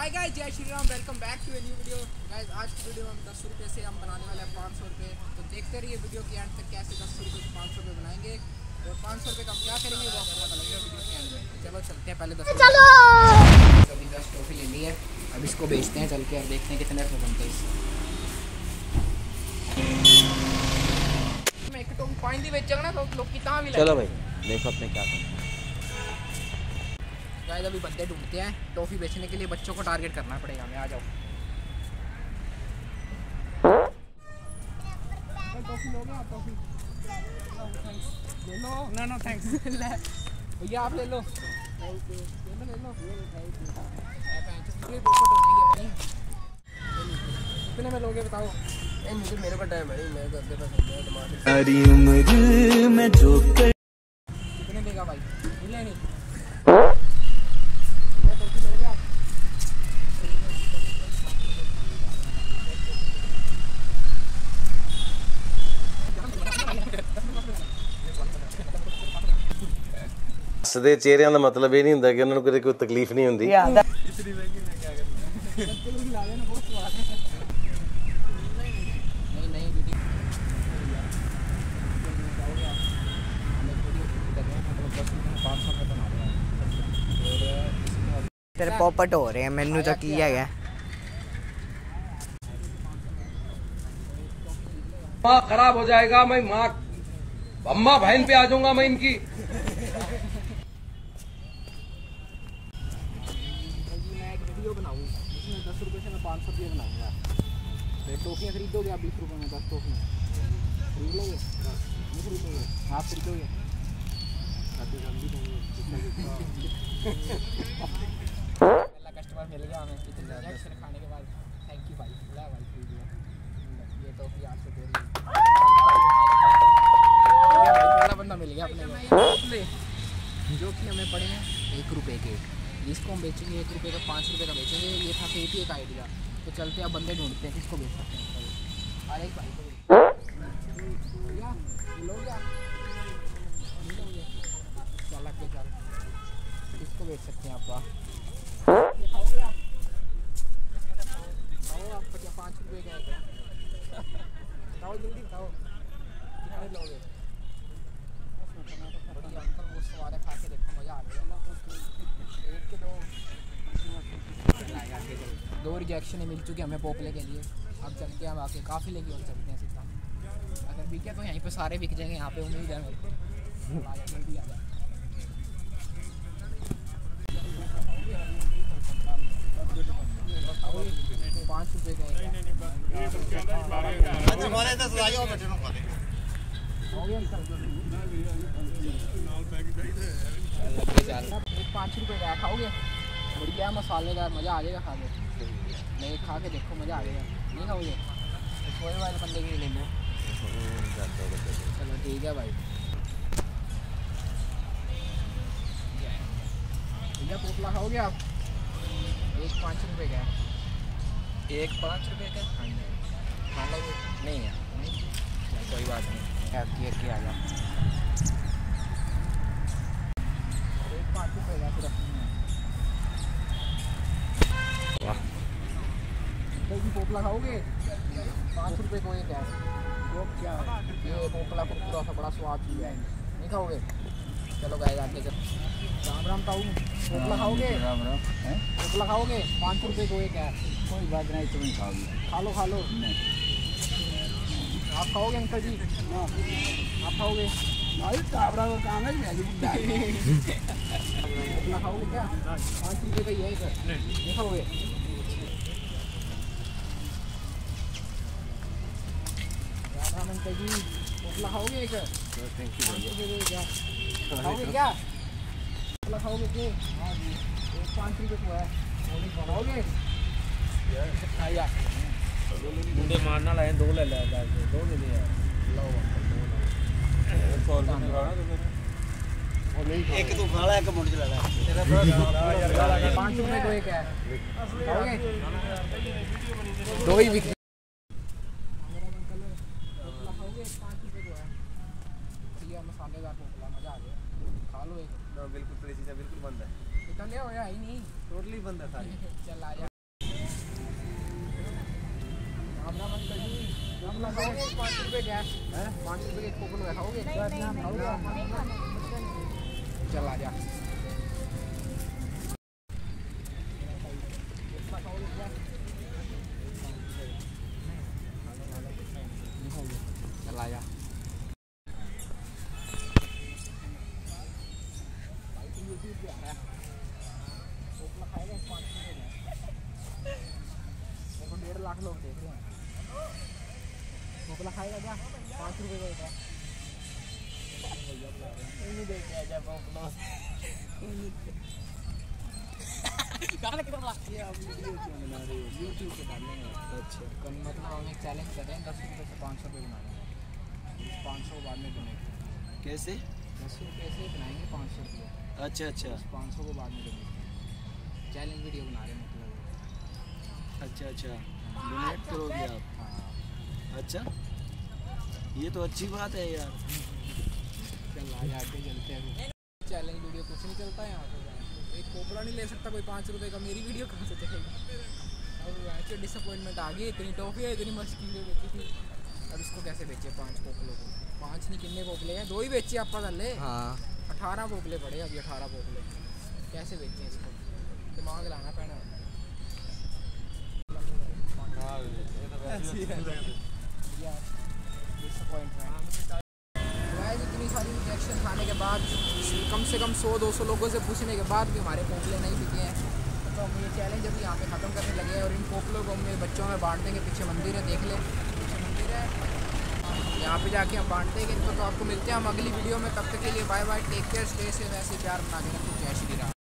हाय guys, जय Shri Ram, welcome back to a new video. Guys आज की वीडियो में हम 10 रुपये से हम बनाने वाले हैं 500 रुपये। तो देखते रहिए वीडियो के एंड तक कैसे 10 रुपये से 500 रुपये बनाएंगे और 500 रुपये का हम क्या करेंगे वो आपको पता लगेगा वीडियो के एंड में। चलो चलते हैं, पहले 10 चलो अभी 10 टॉफी ले ली है, अब इसको बेचते हैं चल के और देखते हैं कितने रुपये बनते हैं इससे। मैं एक टॉफी पानी दी बेचेगा ना तो लोग कितना भी चलो भाई देखो अपने क्या करना है। गाइस अभी बंदे ढूंढते हैं टॉफी बेचने के लिए, बच्चों को टारगेट करना पड़ेगा हमें। आ जाओ टॉफी लोगे आप? टॉफी ले लो। ना थैंक्स भैया आप ले लो। ले लो कितने में लोगे बताओ? मुझे मेरे को टाइम है, मेरे को सारी उम्र में जो कितने देगा भाई? मिले नहीं ਹੱਸਦੇ ਚਿਹਰਿਆਂ ਦਾ ਮਤਲਬ ਇਹ ਨਹੀਂ ਹੁੰਦਾ ਕਿ ਉਹਨਾਂ ਨੂੰ ਕੋਈ ਤਕਲੀਫ ਨਹੀਂ ਹੁੰਦੀ। तेरे पॉपट हो रहे हैं, मैनू तो की है माँ खराब हो जाएगा, मैं माँ अम्मा बहन पे आ जाऊंगा मैं इनकी। मैं एक वीडियो बनाऊँ जिसमें 10 रुपये से मैं 500 रुपये बनाऊँगा। तो टॉफियाँ खरीदोगे आप 20 रुपये में? 10 टॉफियाँ खरीद लोगे? नहीं खरीदोगे? आप खरीदोगे? पहला कस्टमर मिल गया हमें कितने खाने के बाद। थैंक यू भाई, ला भाई खरीद लिया ये टॉफी आपसे दे रही है। पहला बंदा मिल गया अपने जो कि हमें पड़े हैं 1 रुपये के। इसको हम बेचेंगे 1 रुपये का, 5 रुपये का बेचेंगे। ये था फिर एक आइडिया। तो चलते हैं, बंदे ढूंढते हैं किसको बेच सकते हैं। अरे एक भाई को भैया लोगे आप? चल के चल किसको बेच सकते हैं आप? खाओगे आप? खाओ आप 5 रुपये का खाओ, जल्दी खाओ। कितने लोगे? वो सवार खा के देखो, मज़ा आ गया। एक के दो रिजेक्शन मिल चुकी हमें पोपले के लिए। अब चलते हैं हम आके काफ़ी लेके और चलते हैं सीधा। अगर बिके तो यहीं पे सारे बिक जाएंगे, यहाँ पे उम्मीद है मेरे को। जल्दी आ जाए। 5 रुपये का 5 रुपये का खाओगे? बढ़िया मसालेदार, मज़ा आ जाएगा खा के। नहीं खा के देखो, मज़ा आ जाएगा। नहीं खाओगे? कोई वाले बंदे के ले लो। चलो ठीक है भाई। भैया पोपला खाओगे आप? एक 5 रुपये का है। एक 5 रुपये का खा लोगे? नहीं यार नहीं, कोई बात नहीं, एक आ जाओ। 5 रुपये का सिर्फ। वाह पोपला खाओगे? 5 रुपये को एक है। वो क्या है ये पोपला को पूरा सा बड़ा स्वाद भी है। नहीं खाओगे? चलो गाइस आगे चल। राम राम ताऊ, पोपला खाओगे? राम राम पोपला खाओगे? 5 रुपये को एक है। कोई बात नहीं, तुम्हें खाओगे? खा लो नहीं। आप खाओगे अंकल जी? आप खाओगे? काबरा का काम है। पोपला खाओगे क्या? 5 रुपये का ही है सर। नहीं खाओगे? राम अंकल जी पोपला खाओगे एक? थैंक यू भैया। खाओगे क्या? पोपला खाओगे कि? 5 रुपये को है। खाओगे? मुंडे मारना लाए 2 ले ले, 2 ले ले ਇੱਕ ਤੂੰ ਖਾ ਲੈ, ਇੱਕ ਮੁੰਡੇ ਲੈ ਲੈ। 5 रुपये को एक है। खाओगे? 2 ही बिक। मसालेदार पोपला, मज़ा आ गया। खा लो एक। बिल्कुल बिल्कुल बंद है। कितना ले हो या ही नहीं? टोटली बंद है सारी। चल आ जा। पोपला खाओगे 5 रुपए क्या है 5 रुपए के पोपला खाओगे चल आ जा चल आ जा पोपला खाएगा 5 रुपए मेरे को 1.5 लाख लोग देख रहे हैं पोपला खाएगा क्या 5 रुपए का नहीं देख के आजा पोपला कहां कितना लाती है आप वीडियो क्यों बना रहे हो YouTube पे डालेंगे अच्छा कल मतलब हम एक चैलेंज कर रहे हैं 10 रुपए से 500 रुपए बनाने 500 बाद में डोनेट कैसे 10 रुपए से बनाएंगे 500 रुपये अच्छा अच्छा 500 को बाद में डोनेट चैलेंज वीडियो बना रहे हैं मतलब अच्छा अच्छा डोनेट करोगे आप हाँ अच्छा ये तो अच्छी बात है यार चल आ जाके चलते हैं चैलेंज वीडियो कुछ नहीं चलता है यहाँ पे एक कोबरा नहीं ले सकता कोई 5 रुपए का मेरी वीडियो कहाँ से चलेगी अब ऐसे डिसअपॉइंटमेंट आ गई इतनी टॉफी है इतनी मुश्किल बेची थी अब इसको कैसे बेचे 5 पोपलों को 5 नहीं कितने पोपले हैं 2 ही बेचे आप ले हाँ 18 पोपले पड़े अभी 18 पोपले कैसे बेचे इसको दिमाग लाना पैना डिसअपॉइंटमेंट इतनी सारी इंजेक्शन खाने के बाद कम से कम 100-200 लोगों से पूछने के बाद भी हमारे पोपले नहीं बिके हैं तो हम ये चैलेंज अभी यहाँ पे ख़त्म करने लगे हैं और इन पोपलों को हम बच्चों में बांट देंगे पीछे मंदिर है देख ले पीछे मंदिर है यहाँ पे जाके हम बांट देंगे इनको तो आपको मिलते हैं हम अगली वीडियो में तब तक के लिए bye bye take care stay safe ऐसे प्यार बना के रखो जय श्री राम।